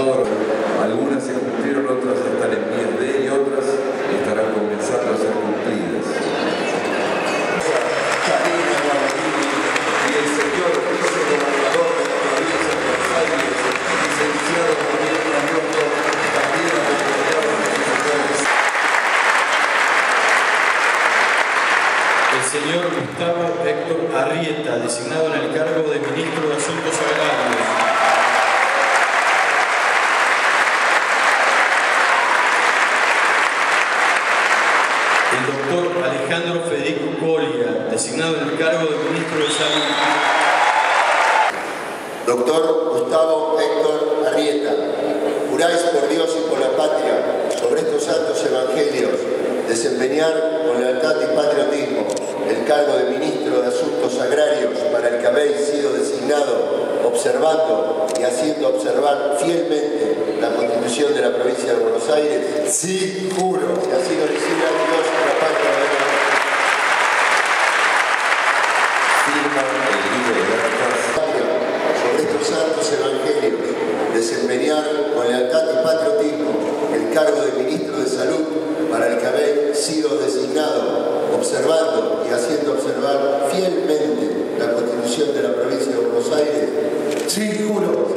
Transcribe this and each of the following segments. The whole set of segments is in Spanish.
todos. Algunas se cumplieron, otras están en vías de y otras estarán comenzando a ser cumplidas. Y el señor vicegobernador de la provincia de Buenos Aires, licenciado Gabriel Carioto, también acompañado de los sectores. El señor Gustavo Héctor Arrieta, designado en el cargo de Ministro de Asuntos Agrarios. El doctor Alejandro Federico Colia, designado en el cargo de Ministro de Salud. Doctor Gustavo Héctor Arrieta, juráis por Dios y por la patria sobre estos santos evangelios desempeñar con lealtad y patriotismo el cargo de Ministro de Asuntos Agrarios para el que habéis sido designado, observando y haciendo observar fielmente la Constitución de la provincia de Buenos Aires. Sí, juro. Y así lo recibe a Dios y la patria de la Firma el libro de actas. sobre estos santos evangelios desempeñar con lealtad y patriotismo el cargo de Ministro de Salud para el que habéis sido designado, observando y haciendo observar fielmente la Constitución de la provincia de Buenos Aires. Sí, juro.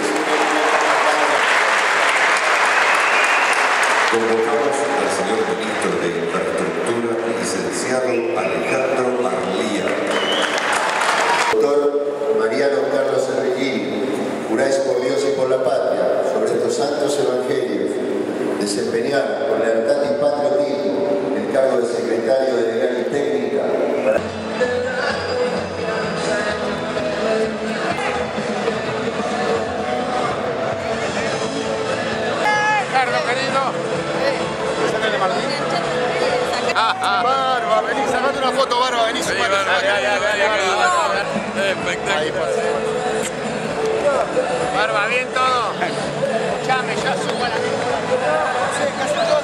Convocamos al señor Ministro de Infraestructura, licenciado Alejandro Arlía. Doctor Mariano Carlos Serrellini, juráis por Dios y por la patria sobre estos santos evangelios desempeñar con lealtad y patriotismo el cargo de Secretario de Legal y Técnica para... Carlos, querido. ¿Sale de Martín? Barba, vení, sacate una foto, Barba, vení. Sí, Barba, bien todo. Escuchame, ya subo a la misma. Sí, casi todo.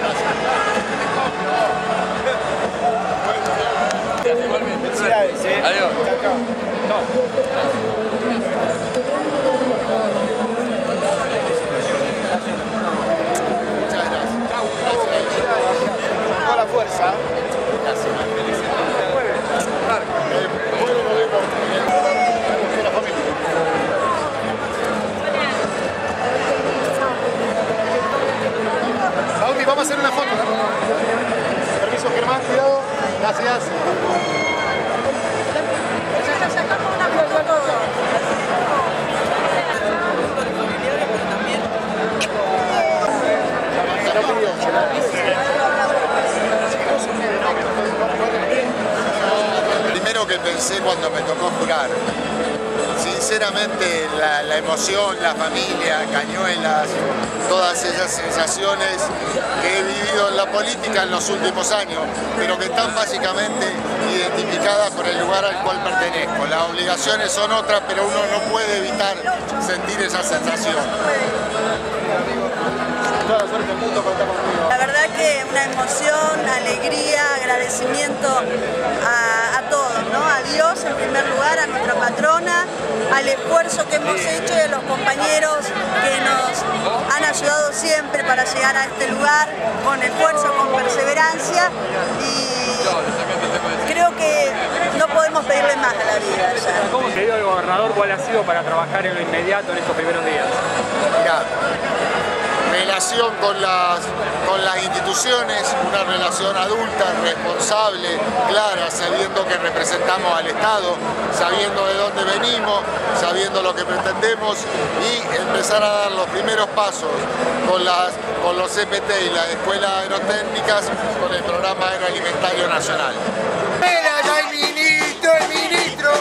Igualmente. Adiós. Muchas gracias. Con toda la fuerza. Vamos a hacer una foto. Permiso, Germán, cuidado. Gracias. Sacamos una foto todos. Primero que pensé cuando me tocó jurar, sinceramente la emoción, la familia, Cañuelas, todas esas sensaciones que he vivido en la política en los últimos años, pero que están básicamente identificadas por el lugar al cual pertenezco. Las obligaciones son otras, pero uno no puede evitar sentir esa sensación. La verdad que una emoción, alegría, agradecimiento a todos, ¿no? A Dios en primer lugar, a nuestra patrona, al esfuerzo que hemos hecho y a los compañeros que nos han ayudado siempre para llegar a este lugar con esfuerzo, con perseverancia, y creo que no podemos pedirle más a la vida ya. ¿Cómo se dio el gobernador? ¿Cuál ha sido para trabajar en lo inmediato en estos primeros días? Mirá, relación con las instituciones, una relación adulta, responsable, clara, sabiendo que representamos al Estado, sabiendo de dónde venimos, sabiendo lo que pretendemos y empezar a dar los primeros pasos con los CPT y las escuelas aerotécnicas con el programa agroalimentario nacional. ¡Mira, ya el ministro!